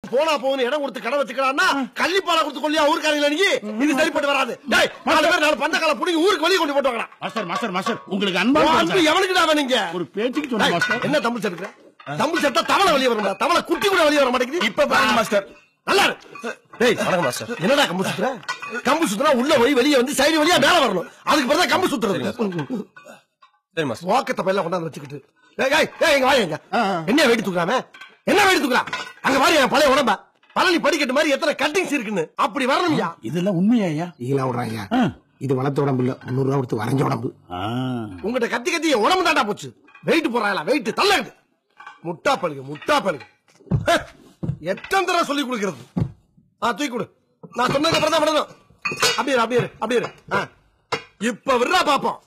போனா போகுது இடம் கொடுத்து கடை வச்சுக்கிறான்னா கள்ளிப்பாலை கொடுத்து கொள்ளியா ஊருக்காரங்கள நீ இது சரிப்பட்டு வராது. டேய் 4 பேர் 4 பந்தக்கால புடிங்கி ஊருக்கு வெளிய கொண்டு போட்டுவாங்கடா. மாஸ்டர் உங்களுக்கு அன்பு எவனுக்குடா வேணுங்க? ஒரு பேச்சுக்கு சொன்ன மாஸ்டர். என்ன தமிழ் சேர்க்கிற? தமிழ் சேர்த்தா தவளை வெளிய வரும்டா. தவளை குட்டி கூட வெளிய வர மாட்டேங்குது. இப்ப பாருங்க மாஸ்டர். நல்லா இருக்கு. டேய் வணக்கம் மாஸ்டர். என்னடா கம்பு சுத்துற? கம்பு சுத்துனா உள்ள போய் வெளிய வந்து சைடு வழியா மேல வரணும். அதுக்கு பிறகு கம்பு சுத்துறது. சரி மாஸ்டர். வாக்கத்தை பையில கொண்டாந்து வச்சுக்கிட்டு டேய் எங்க வாங்க. என்ன வெயிட் தூக்குறாம? என்ன வெயிட் தூக்குறா? அங்க பாரு என் பழைய உடம்ப பழனி படிக்கட்டு மாதிரி எத்தனை கட்டிங்ஸ் இருக்குன்னு. அப்படி வரணும்யா. இதெல்லாம் உண்மையா ஐயா? ஈலா விடுறாங்க. இது வளர்த்த உடம்பு இல்ல, 300 ரூபா கொடுத்து வரைஞ்ச உடம்பு. உங்ககிட்ட கத்தி கத்தி என் உடம்பு தாண்டா போச்சு. வெயிட் போறாங்களா? வெயிட் தள்ளுது. முட்டா பழுகு எத்தனை தடவை சொல்லி கொடுக்கிறது? தூக்கி கொடு. நான் சொன்னதுக்கு அப்புறம் தான் பண்ணணும். அப்படியே இப்ப விடுறா பாப்போம்.